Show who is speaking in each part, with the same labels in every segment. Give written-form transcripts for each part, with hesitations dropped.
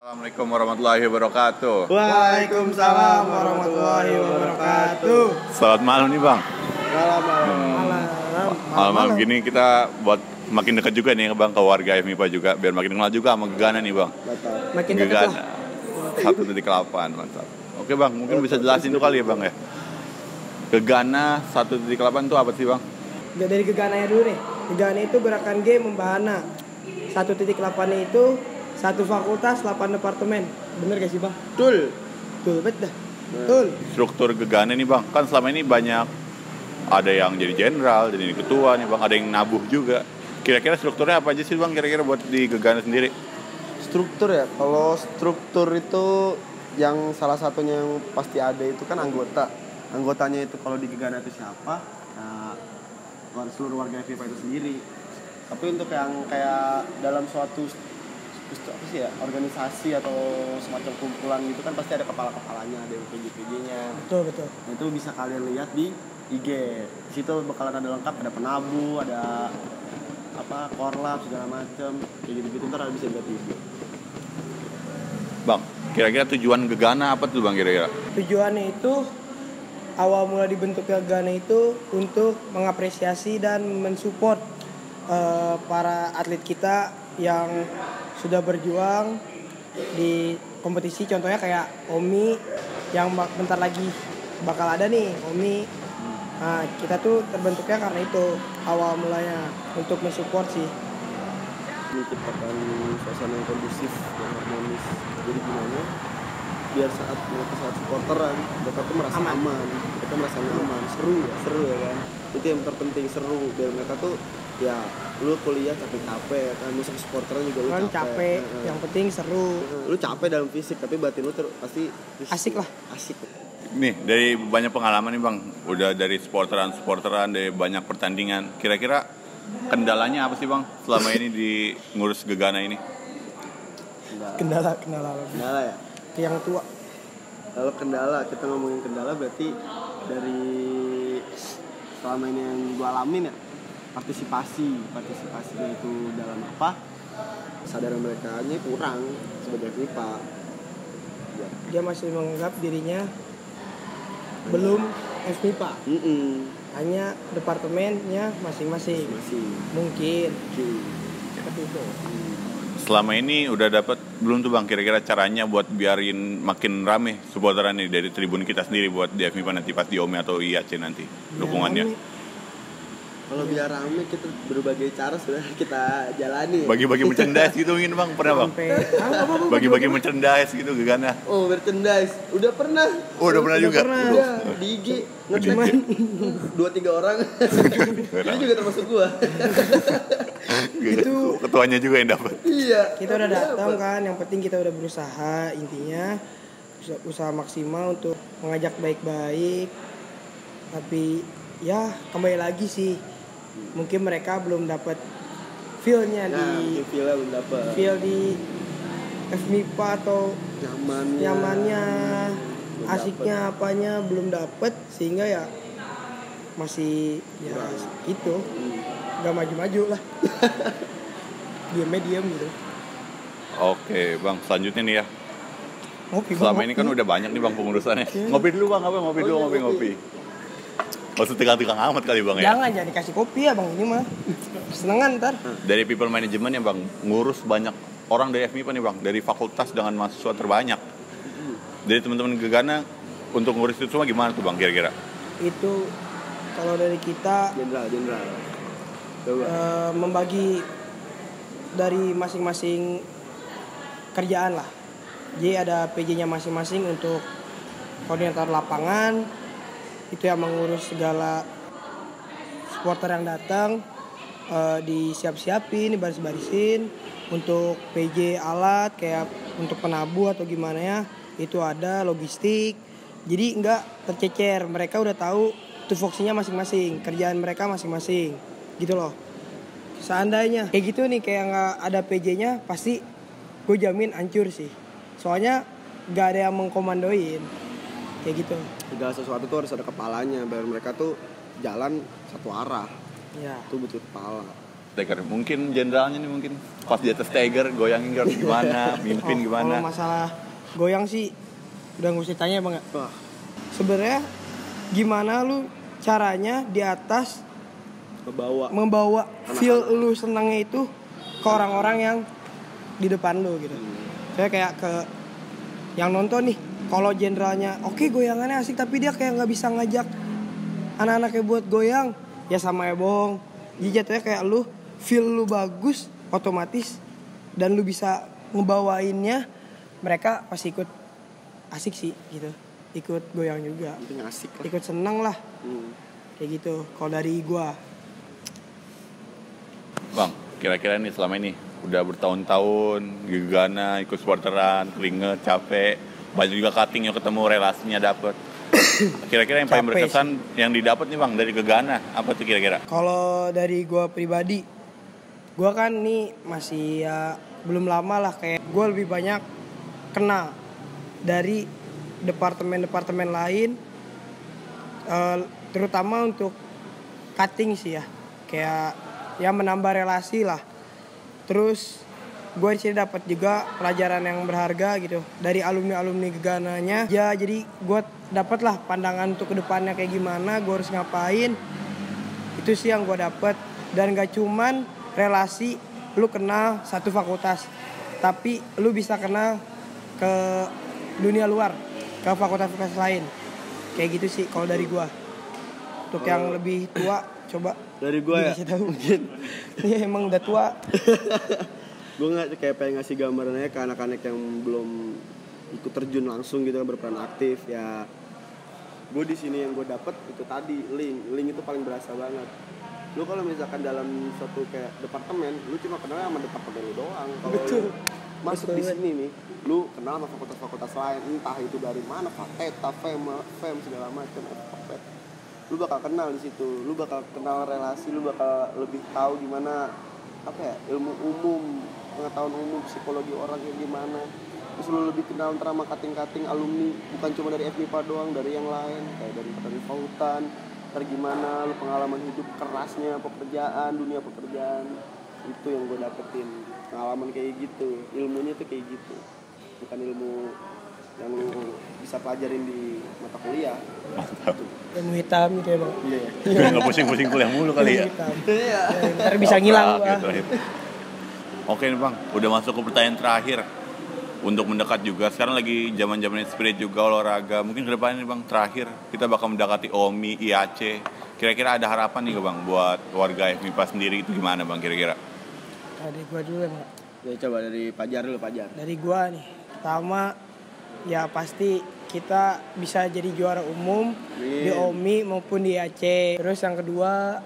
Speaker 1: Assalamualaikum warahmatullahi wabarakatuh.
Speaker 2: Waalaikumsalam warahmatullahi wabarakatuh.
Speaker 1: Selamat malam nih Bang.
Speaker 2: Malam.
Speaker 1: Gini kita buat makin dekat juga nih Bang ke warga FMIPA juga, biar makin kenal juga sama Gegana nih Bang.
Speaker 2: Makin dekat
Speaker 1: Gegana
Speaker 2: lah.
Speaker 1: 1.8, mantap. Oke Bang, mungkin bisa jelasin tuh kali ya Bang ya. Gegana 1.8 itu apa sih Bang?
Speaker 2: Dari Gegananya dulu nih. Gegana itu gerakan G membahana. 1.8 itu satu fakultas 8 departemen. Bener gak sih Bang?
Speaker 3: Betul.
Speaker 2: Bet dah. Betul.
Speaker 1: Struktur Gegana nih Bang, kan selama ini banyak ada yang jadi jenderal, jadi ketua nih Bang, ada yang nabuh juga. Kira-kira strukturnya apa aja sih Bang kira-kira buat di Gegana sendiri?
Speaker 3: Struktur ya. Kalau struktur itu yang salah satunya yang pasti ada itu kan anggota. Anggotanya itu kalau di Gegana itu siapa? Nah, seluruh warga FIPA itu sendiri. Tapi untuk yang kayak dalam suatu apa sih ya, organisasi atau semacam kumpulan gitu kan pasti ada kepala-kepalanya, ada yang PJ-PJ-nya.
Speaker 2: Betul.
Speaker 3: Nah, itu bisa kalian lihat di IG. Di situ bakalan ada lengkap, ada penabu, ada korlap segala macam. Kayak gitu-gitu ntar bisa lihat di IG.
Speaker 1: Bang, kira-kira tujuan Gegana apa tuh Bang kira-kira?
Speaker 2: Tujuannya itu awal mula dibentuknya Gegana itu untuk mengapresiasi dan mensupport para atlet kita yang sudah berjuang di kompetisi, contohnya kayak Omi yang bentar lagi bakal ada nih Omi. Nah, kita tuh terbentuknya karena itu awal mulanya untuk mensupport sih.
Speaker 3: Menciptakan suasana yang kondusif dan harmonis. Jadi gimana? Biar saat supporteran mereka tuh merasa aman, mereka merasa nyaman, seru ya kan. Itu yang terpenting, seru. Biar mereka tuh ya lu kuliah capek-capek kan, musik supporteran juga lu
Speaker 2: capek. Yang penting seru.
Speaker 3: Lu capek dalam fisik tapi batin lu pasti
Speaker 2: asik lah.
Speaker 3: Asik.
Speaker 1: Nih, dari banyak pengalaman nih Bang, udah dari supporteran, dari banyak pertandingan. Kira-kira kendalanya apa sih Bang selama ini di ngurus Gegana ini?
Speaker 2: Kendala
Speaker 3: ya?
Speaker 2: Yang tua.
Speaker 3: Kalau kendala, kita ngomongin kendala berarti dari selama ini yang gua alamin ya, partisipasinya itu dalam apa? Kesadaran mereka nya kurang sebagai FIPA. Ya.
Speaker 2: Dia masih menganggap dirinya belum FIPA. Hanya departemennya masing-masing. Mungkin. Seperti itu.
Speaker 1: Selama ini udah dapat belum tuh Bang kira-kira caranya buat biarin makin rame supporteran nih dari tribun kita sendiri buat di FMIPA nanti pas di OMI atau IAC nanti dukungannya?
Speaker 3: Kalau biar rame kita berbagai cara sudah kita jalani.
Speaker 1: Bagi-bagi merchandise gitu mungkin Bang, pernah Bang? Bagi-bagi merchandise gitu Gegana.
Speaker 3: Oh, merchandise. Udah pernah.
Speaker 1: Oh, udah pernah juga.
Speaker 3: Iya, di IG. Nggak cuma 2-3 orang. Ini juga termasuk gua.
Speaker 1: Itu ketuanya juga yang dapat.
Speaker 3: Iya.
Speaker 2: Kita udah datang kan, yang penting kita udah berusaha, intinya usaha maksimal untuk mengajak baik-baik. Tapi ya kembali lagi sih, mungkin mereka belum dapat feel-nya feel di FMIPA atau nyamannya, asiknya apanya belum dapat, sehingga ya masih ya itu nggak maju-maju lah. Diam gitu.
Speaker 1: Oke Bang, selanjutnya nih ya. Selama ini kan udah banyak nih Bang pengurusannya. Ngopi dulu Bang, ngopi. Maksud tegang-tegang amat kali Bang ya?
Speaker 2: Jangan dikasih kopi ya Bang, ini mah kesenangan ntar.
Speaker 1: Dari people management ya Bang, ngurus banyak orang dari FMIPA nih Bang, dari fakultas dengan mahasiswa terbanyak. Dari teman-teman Gegana untuk ngurus itu semua gimana tuh Bang kira-kira?
Speaker 2: Itu kalau dari kita
Speaker 3: Jenderal.
Speaker 2: Membagi dari masing-masing kerjaan lah. Jadi ada PJ-nya masing-masing untuk koordinator lapangan, itu yang mengurus segala supporter yang datang, disiap-siapin, dibaris-barisin. Untuk PJ alat kayak untuk penabu atau gimana ya, itu ada logistik. Jadi nggak tercecer, mereka udah tahu tupoksinya masing-masing, kerjaan mereka masing-masing gitu loh. Seandainya kayak gitu nih, kayak nggak ada PJ-nya, pasti gue jamin hancur sih. Soalnya nggak ada yang mengkomandoin kayak gitu.
Speaker 3: Segala sesuatu tuh harus ada kepalanya, biar mereka tuh jalan satu arah.
Speaker 2: Ya.
Speaker 3: Itu butuh kepala.
Speaker 1: Tiger. Mungkin jenderalnya nih mungkin pas di atas Tiger goyangin harus gimana, mimpin gimana.
Speaker 2: Kalau masalah goyang sih udah nggak usah tanya Bang.
Speaker 3: Wah,
Speaker 2: Sebenarnya gimana lu caranya di atas membawa feel lu senangnya itu ke orang-orang yang di depan lu gitu. Saya kayak ke yang nonton nih, kalau jenderalnya oke, goyangannya asik tapi dia kayak nggak bisa ngajak anak-anaknya buat goyang, ya sama ya bohong. Jadi jatuhnya kayak lu feel lu bagus otomatis dan lu bisa ngebawainnya, mereka pasti ikut asik sih gitu, ikut goyang juga,
Speaker 3: penting asik lah.
Speaker 2: ikut seneng lah kayak gitu kalau dari gua.
Speaker 1: Bang, kira-kira nih selama ini udah bertahun-tahun Gegana ikut supporteran, keringet, capek, banyak juga cutting yang ketemu, relasinya dapet. Kira-kira yang paling
Speaker 2: Capek
Speaker 1: berkesan yang didapat nih Bang dari Gegana apa tuh kira-kira?
Speaker 2: Kalau dari gua pribadi, gua kan nih masih ya belum lama lah, kayak gua lebih banyak kenal dari departemen-departemen lain, terutama untuk cutting sih ya, kayak ya menambah relasi lah. Terus gue di sini dapat juga pelajaran yang berharga gitu dari alumni Gegananya. Ya jadi gue dapat lah pandangan untuk kedepannya kayak gimana, gue harus ngapain. Itu sih yang gue dapat. Dan gak cuman relasi lu kenal satu fakultas, tapi lu bisa kenal ke dunia luar, ke fakultas-fakultas lain. Kayak gitu sih kalau dari gue. Untuk yang lebih tua coba
Speaker 3: Dari gue ya mungkin
Speaker 2: ya emang udah tua.
Speaker 3: gue nggak kayak pengen ngasih gambarannya ke anak-anak yang belum ikut terjun langsung gitu kan, berperan aktif ya. Gue di sini yang gue dapet itu tadi link itu paling berasa banget. Lu kalau misalkan dalam suatu kayak departemen, lu cuma kenal sama departemen lu doang. Kalau lu masuk di sini nih, lu kenal sama fakultas-fakultas lain, entah itu dari mana, Fakultas, FEM segala macam, lu bakal kenal di situ, lu bakal kenal relasi, lu bakal lebih tahu gimana apa ya, ilmu umum, pengetahuan umum, psikologi orang kayak gimana. Terus lu lebih kenal antara sama kating-kating alumni, bukan cuma dari FMIPA doang, dari yang lain, kayak dari petani Fakultan, ntar gimana lu pengalaman hidup kerasnya pekerjaan, dunia pekerjaan. Itu yang gue dapetin, pengalaman kayak gitu, ilmunya tuh kayak gitu, bukan ilmu yang lu bisa pelajarin di mata kuliah.
Speaker 1: Mantap.
Speaker 2: Ilmu hitam gitu ya Bang.
Speaker 3: Iya.
Speaker 1: Nggak pusing-pusing kuliah mulu kali ya.
Speaker 3: Iya.
Speaker 2: Ntar bisa ngilang gua.
Speaker 1: Gitu. Oke nih Bang, udah masuk ke pertanyaan terakhir. Untuk mendekat juga, sekarang lagi zaman-zaman spirit juga olahraga. Mungkin ke depan nih Bang, terakhir kita bakal mendekati OMI, IAC. Kira-kira ada harapan nih Bang buat warga FMIPA sendiri itu gimana Bang kira-kira?
Speaker 2: Dari gua dulu ya Bang.
Speaker 3: Ya coba dari Pajar dulu, Pajar.
Speaker 2: Dari gua nih, pertama ya pasti kita bisa jadi juara umum di OMI maupun di IAC. Terus yang kedua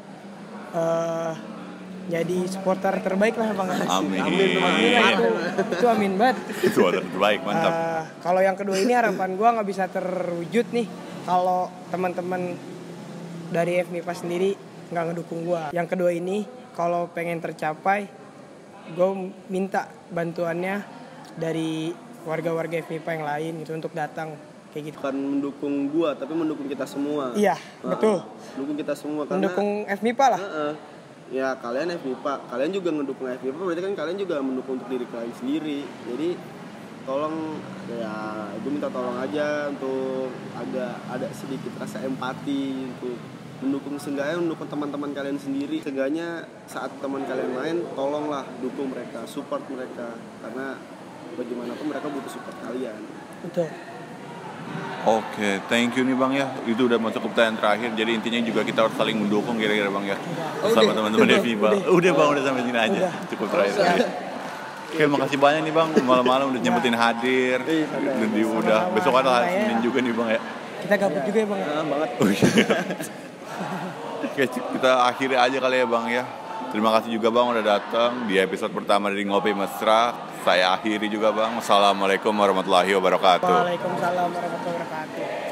Speaker 2: jadi supporter terbaik lah Bang.
Speaker 1: Amin.
Speaker 2: Itu amin banget.
Speaker 1: Itu ada terbaik, mantap.
Speaker 2: Kalau yang kedua ini harapan gue nggak bisa terwujud nih kalau teman-teman dari FMIPA sendiri nggak ngedukung gue. Yang kedua ini kalau pengen tercapai, gue minta bantuannya dari warga-warga FMIPA yang lain gitu untuk datang kayak gitu.
Speaker 3: Bukan mendukung gua tapi mendukung kita semua.
Speaker 2: Iya, betul.
Speaker 3: Mendukung kita semua karena
Speaker 2: Mendukung FMIPA lah.
Speaker 3: Ya kalian FMIPA, kalian juga mendukung FMIPA, berarti kan kalian juga mendukung untuk diri kalian sendiri. Jadi tolong ya, gue minta tolong aja untuk ada sedikit rasa empati untuk mendukung, seenggaknya mendukung teman-teman kalian sendiri. Seenggaknya saat teman kalian main, tolonglah dukung mereka, support mereka, karena bagaimanapun mereka butuh support kalian.
Speaker 2: Betul.
Speaker 1: Oke, thank you nih Bang ya. Itu udah masuk ke pertanyaan terakhir. Jadi intinya juga kita harus saling mendukung kira-kira Bang ya. Sama teman-teman dari FIBA. Udah Bang, udah sampai sini aja. Cukup terakhir. Oke, makasih banyak nih Bang. Malam-malam udah nyempetin hadir. Udah besok ada Senin juga nih Bang ya.
Speaker 2: Kita gabut juga ya Bang.
Speaker 3: Banget.
Speaker 1: Oke, kita akhiri aja kali ya Bang ya. Terima kasih juga Bang udah datang di episode pertama dari Ngopi Mesra. Saya akhiri juga Bang. Assalamualaikum warahmatullahi wabarakatuh.
Speaker 2: Waalaikumsalam warahmatullahi wabarakatuh.